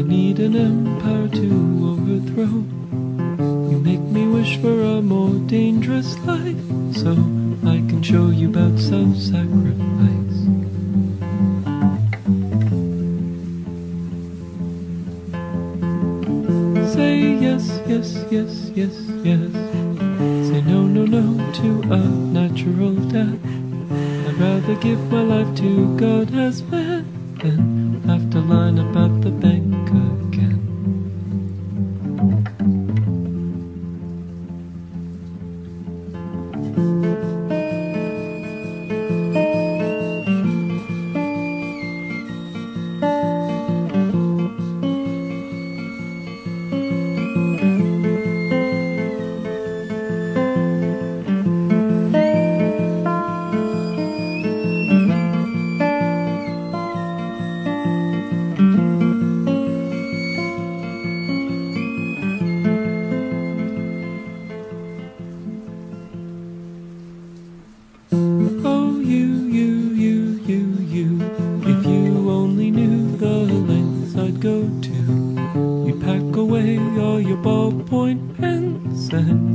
need an empire to overthrow. You make me wish for a more dangerous life, so I can show you about self-sacrifice. Say yes, yes, yes, yes, yes. Say no, no, no to a natural death. I'd rather give my life to God as man than have to line about the bank again. Oh, you, if you only knew the lengths I'd go to. You'd pack away all your ballpoint pens and